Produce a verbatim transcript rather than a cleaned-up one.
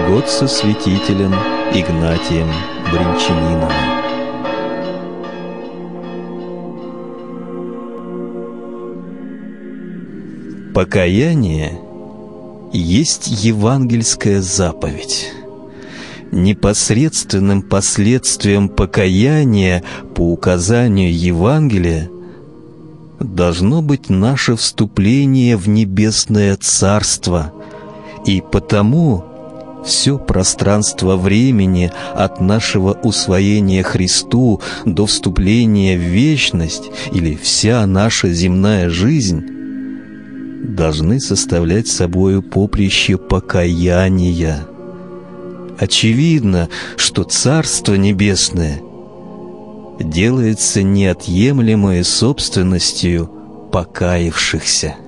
Год со святителем Игнатием Бринчаниновым. Покаяние есть евангельская заповедь. Непосредственным последствием покаяния по указанию Евангелия должно быть наше вступление в небесное Царство, и потому все пространство времени от нашего усвоения Христу до вступления в вечность или вся наша земная жизнь должны составлять собою поприще покаяния. Очевидно, что Царство Небесное делается неотъемлемой собственностью покаявшихся.